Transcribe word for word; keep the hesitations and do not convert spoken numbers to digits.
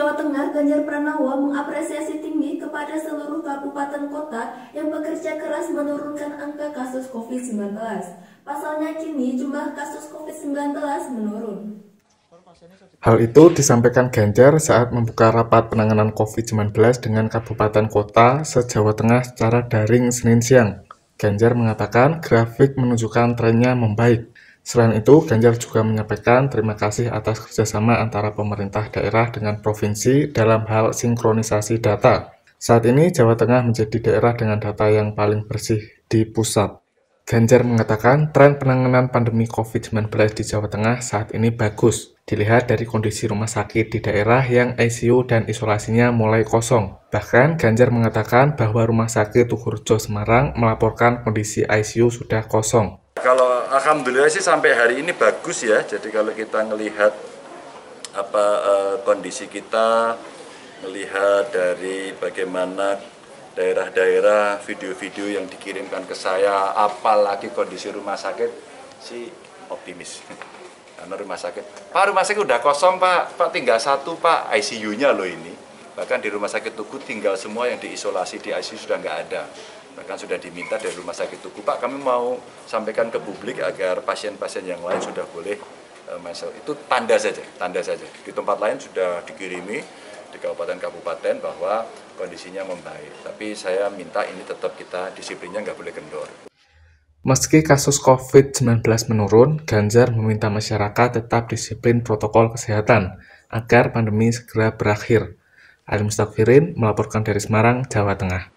Jawa Tengah, Ganjar Pranowo mengapresiasi tinggi kepada seluruh kabupaten kota yang bekerja keras menurunkan angka kasus COVID sembilan belas. Pasalnya kini jumlah kasus COVID sembilan belas menurun. Hal itu disampaikan Ganjar saat membuka rapat penanganan COVID sembilan belas dengan kabupaten kota se-Jawa Tengah secara daring Senin siang. Ganjar mengatakan grafik menunjukkan trennya membaik. Selain itu, Ganjar juga menyampaikan terima kasih atas kerjasama antara pemerintah daerah dengan provinsi dalam hal sinkronisasi data. Saat ini, Jawa Tengah menjadi daerah dengan data yang paling bersih di pusat. Ganjar mengatakan tren penanganan pandemi COVID sembilan belas di Jawa Tengah saat ini bagus, dilihat dari kondisi rumah sakit di daerah yang I C U dan isolasinya mulai kosong. Bahkan, Ganjar mengatakan bahwa Rumah Sakit Tugurejo Semarang melaporkan kondisi I C U sudah kosong. Kalau alhamdulillah sih sampai hari ini bagus ya. Jadi kalau kita melihat apa eh, kondisi kita, melihat dari bagaimana daerah-daerah video-video yang dikirimkan ke saya, apalagi kondisi rumah sakit, sih optimis. Karena rumah sakit, Pak rumah sakit udah kosong Pak, Pak tinggal satu Pak, I C U-nya loh ini. Bahkan di rumah sakit Tugu tinggal semua yang diisolasi di I C U sudah nggak ada. Bahkan sudah diminta dari rumah sakit Tugu, Pak kami mau sampaikan ke publik agar pasien-pasien yang lain sudah boleh uh, masuk. Itu tanda saja, tanda saja. Di tempat lain sudah dikirimi di kabupaten-kabupaten bahwa kondisinya membaik. Tapi saya minta ini tetap kita disiplinnya nggak boleh kendor. Meski kasus COVID sembilan belas menurun, Ganjar meminta masyarakat tetap disiplin protokol kesehatan agar pandemi segera berakhir. Ali Mustafirin melaporkan dari Semarang, Jawa Tengah.